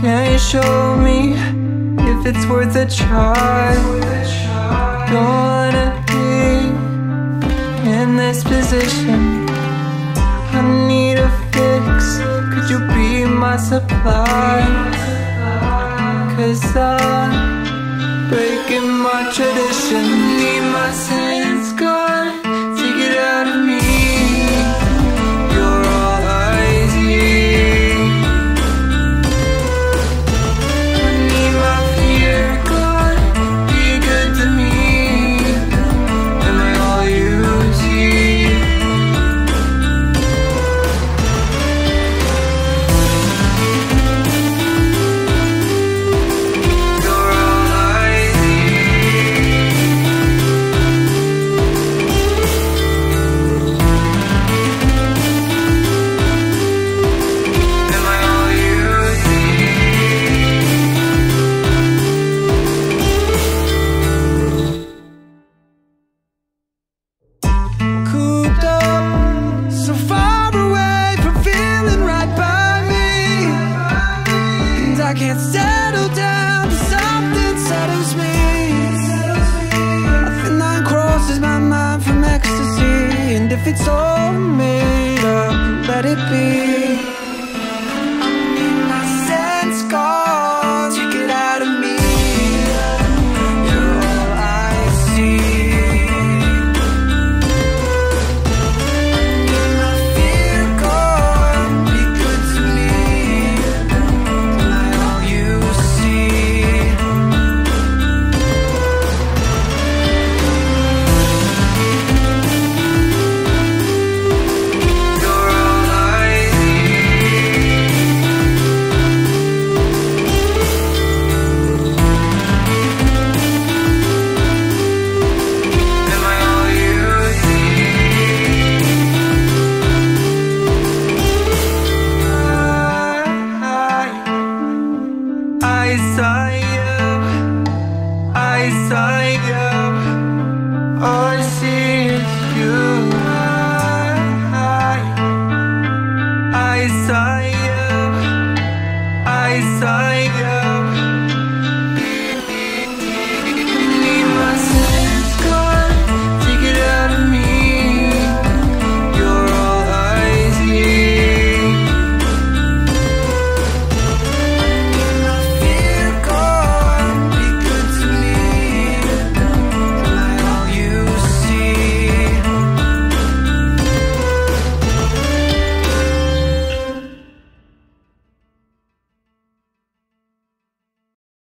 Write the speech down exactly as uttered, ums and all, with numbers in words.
Can you show me if it's worth a try? Don't wanna be in this position. I need a fix. Could you be my supply? Cause I'm breaking my tradition. Need my sense gone. Take it out of me. You're all I see. I need my fear gone. Be good to me. Am I all you see? You're all I see. Am I all you see? Cooped up, so far away from feeling right by me, and I can't settle down to something settles me. A thin line crosses my mind from ecstasy, and if it's all made up, let it be.